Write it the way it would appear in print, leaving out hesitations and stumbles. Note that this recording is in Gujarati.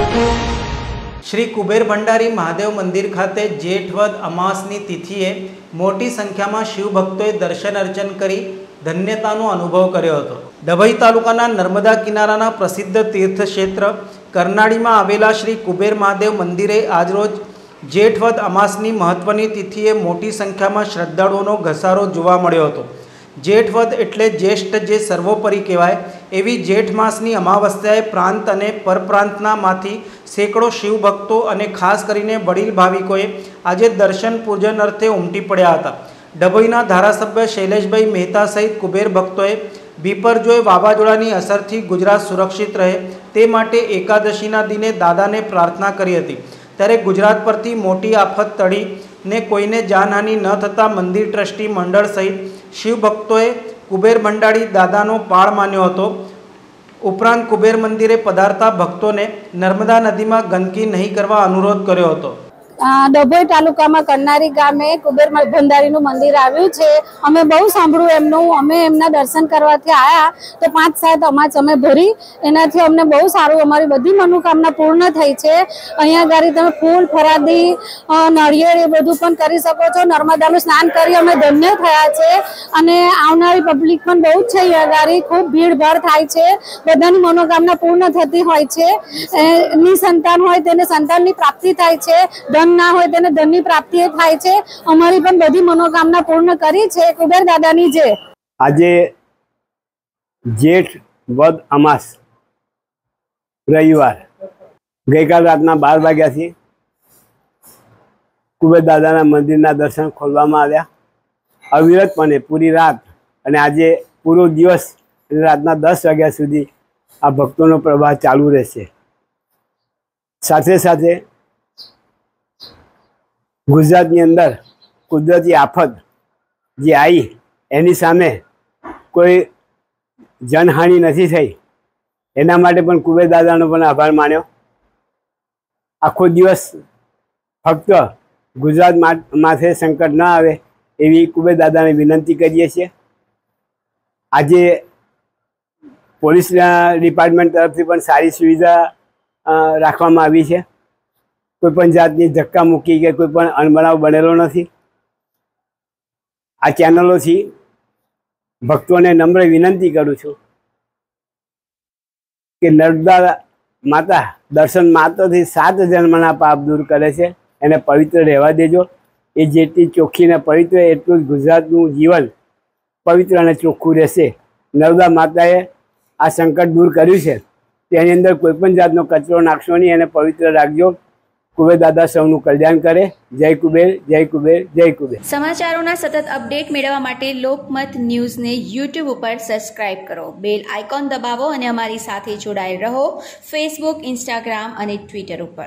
श्री कुबेर भंडारी महादेव मंदिर खाते जेठ वद અમાસની તિથિએ મોટી સંખ્યામાં શિવભક્તોએ દર્શન અર્ચન કરી ધન્યતાનો અનુભવ કર્યો હતો। ડભોઈ તાલુકાના નર્મદા કિનારાના પ્રસિદ્ધ તીર્થક્ષેત્ર કરનાળીમાં આવેલા શ્રી કુબેર મહાદેવ મંદિરે આજરોજ જેઠ વદ અમાસની મહત્વની તિથિએ મોટી સંખ્યામાં શ્રદ્ધાળુઓનો ઘસારો જોવા મળ્યો હતો। જેઠ વદ એટલે જ્યેષ્ઠ જે સર્વોપરી કહેવાય એવી જેઠ માસની અમાવસ્યાએ પ્રાંત અને પરપ્રાંતનામાંથી સેંકડો શિવભક્તો અને ખાસ કરીને વડીલ ભાવિકોએ આજે દર્શન પૂજન અર્થે ઉમટી પડ્યા હતા। ડભોઈના ધારાસભ્ય શૈલેષભાઈ મહેતા સહિત કુબેર ભક્તોએ બીપરજોય વાવાઝોડાની અસરથી ગુજરાત સુરક્ષિત રહે તે માટે એકાદશીના દિને દાદાને પ્રાર્થના કરી હતી। ત્યારે ગુજરાત પરથી મોટી આફત ટળીને કોઈને જાનહાનિ ન થતાં મંદિર ટ્રસ્ટી મંડળ સહિત શિવભક્તોએ કુબેર ભંડારી દાદાનો પાળ માન્યો હતો। ઉપરાંત કુબેર મંદિરે પધારતા ભક્તોને નર્મદા નદીમાં ગંદકી નહીં કરવા અનુરોધ કર્યો હતો। ડભોઈ તાલુકામાં કરનારી ગામે કુબેર ભંડારીનું મંદિર આવ્યું છે। અમે બહુ સાંભળ્યું એમનું, અમે એમના દર્શન કરવાથી આવ્યા તો 5-7 અમાસ અમે ભરી, એનાથી અમને બહુ સારું, અમારી બધી મનોકામના પૂર્ણ થઈ છે। અહીંયા ગાડી તમે ફૂલ ફરાદી નાળિયેર એ બધું પણ કરી શકો છો। નર્મદાનું સ્નાન કરી અમે ધન્ય થયા છે અને આવનારી પબ્લિક પણ બહુ જ છે। અહીંયા ગાડી ખૂબ ભીડભાડ થાય છે, બધાની મનોકામના પૂર્ણ થતી હોય છે। નિસંતાન હોય તેને સંતાનની પ્રાપ્તિ થાય છે, ના હોય તેને ધનની પ્રાપ્તિ થાય છે। અમારી પણ બધી મનોકામના પૂર્ણ કરી છે। કુબેર દાદાની જય। આજે જેઠ વદ અમાસ રવિવાર ગઈકાલ રાતના 12 વાગ્યાથી કુબેર દાદાના મંદિરના દર્શન ખોલવામાં આવ્યા। અવિરતપણે પૂરી રાત અને આજે પૂરો દિવસ રાતના 10 વાગ્યા સુધી આ ભક્તોનો પ્રવાહ ચાલુ રહેશે। સાથે સાથે ગુજરાતની અંદર કુદરતી આફત જે આવી એની સામે કોઈ જનહાનિ નથી થઈ, એના માટે પણ કુબેર દાદાનો પણ આભાર માન્યો। આખો દિવસ ફક્ત ગુજરાત માથે સંકટ ન આવે એવી કુબેર દાદાને વિનંતી કરીએ છીએ। આજે પોલીસ ડિપાર્ટમેન્ટ તરફથી પણ સારી સુવિધા રાખવામાં આવી છે। કોઈ પણ જાતની ધક્કા મૂકી કે કોઈ પણ અણબનાવ બનેલો નથી। આ ચેનલોથી ભક્તોને નમ્ર વિનંતી કરું છું કે નર્મદા માતા દર્શન માત્રથી 7 જન્મના પાપ દૂર કરે છે, એને પવિત્ર રહેવા દેજો। એ જેટલી ચોખ્ખી ને પવિત્ર એટલું જ ગુજરાતનું જીવન પવિત્ર અને ચોખ્ખું રહેશે। નર્મદા માતાએ આ સંકટ દૂર કર્યું છે, તેની અંદર કોઈ પણ જાતનો કચરો નાખશો નહીં, એને પવિત્ર રાખજો। કુબેર દાદા સૌનું કલ્યાણ કરે। જય કુબેર, જય કુબેર, જય કુબેર। સમાચારોના સતત અપડેટ મેળવવા માટે લોકમત ન્યૂઝને યુટ્યુબ ઉપર સબસ્ક્રાઇબ કરો, બેલ આઇકોન દબાવો અને અમારી સાથે જોડાયેલ રહો ફેસબુક, ઇન્સ્ટાગ્રામ અને ટ્વિટર ઉપર।